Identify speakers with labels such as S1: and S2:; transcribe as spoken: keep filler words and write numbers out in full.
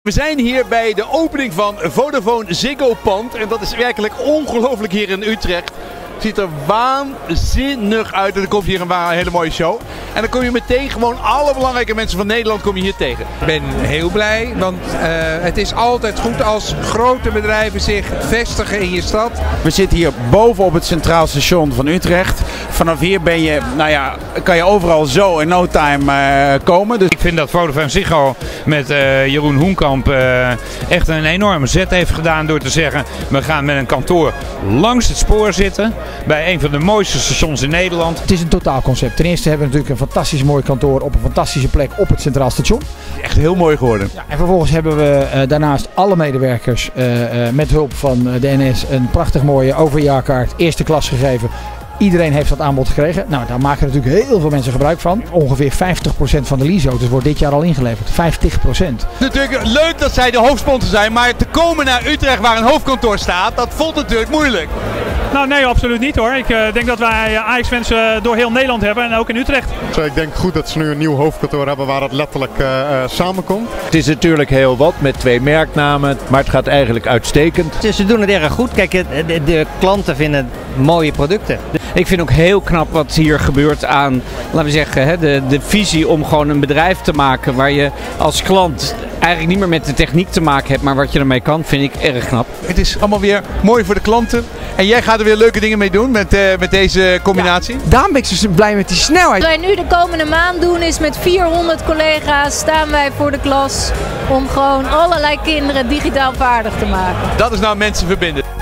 S1: We zijn hier bij de opening van Vodafone Ziggo Pand en dat is werkelijk ongelooflijk hier in Utrecht. Het ziet er waanzinnig uit en er komt hier een hele mooie show. En dan kom je meteen gewoon alle belangrijke mensen van Nederland kom je hier tegen.
S2: Ik ben heel blij, want uh, het is altijd goed als grote bedrijven zich vestigen in je stad.
S3: We zitten hier boven op het Centraal Station van Utrecht. Vanaf hier ben je, nou ja, kan je overal zo in no time uh, komen. Dus
S4: ik vind dat Vodafone Ziggo met uh, Jeroen Hoenkamp uh, echt een enorme zet heeft gedaan door te zeggen: we gaan met een kantoor langs het spoor zitten. Bij een van de mooiste stations in Nederland.
S5: Het is een totaalconcept. Ten eerste hebben we natuurlijk een fantastisch mooi kantoor op een fantastische plek op het Centraal Station.
S1: Echt heel mooi geworden.
S5: Ja, en vervolgens hebben we uh, daarnaast alle medewerkers uh, uh, met hulp van uh, de N S een prachtig mooie overjaarkaart eerste klas gegeven. Iedereen heeft dat aanbod gekregen. Nou, daar maken natuurlijk heel veel mensen gebruik van. Ongeveer vijftig procent van de leaseauto's wordt dit jaar al ingeleverd. vijftig procent.
S1: Natuurlijk leuk dat zij de hoofdsponsor zijn, maar te komen naar Utrecht waar een hoofdkantoor staat, dat voelt natuurlijk moeilijk.
S6: Nou nee, absoluut niet hoor. Ik uh, denk dat wij Ajax-fans uh, door heel Nederland hebben en ook in Utrecht.
S7: Zo, ik denk goed dat ze nu een nieuw hoofdkantoor hebben waar het letterlijk uh, uh, samenkomt.
S8: Het is natuurlijk heel wat met twee merknamen, maar het gaat eigenlijk uitstekend.
S9: Ze doen het erg goed. Kijk, de, de klanten vinden mooie producten.
S10: Ik vind ook heel knap wat hier gebeurt aan, laten we zeggen, de, de visie om gewoon een bedrijf te maken waar je als klant eigenlijk niet meer met de techniek te maken hebt, maar wat je ermee kan, vind ik erg knap.
S1: Het is allemaal weer mooi voor de klanten. En jij gaat er weer leuke dingen mee doen met, uh, met deze combinatie?
S2: Ja, daarom ben ik zo blij met die snelheid.
S11: Wat wij nu de komende maand doen is met vierhonderd collega's staan wij voor de klas om gewoon allerlei kinderen digitaal vaardig te maken.
S1: Dat is nou mensen verbinden.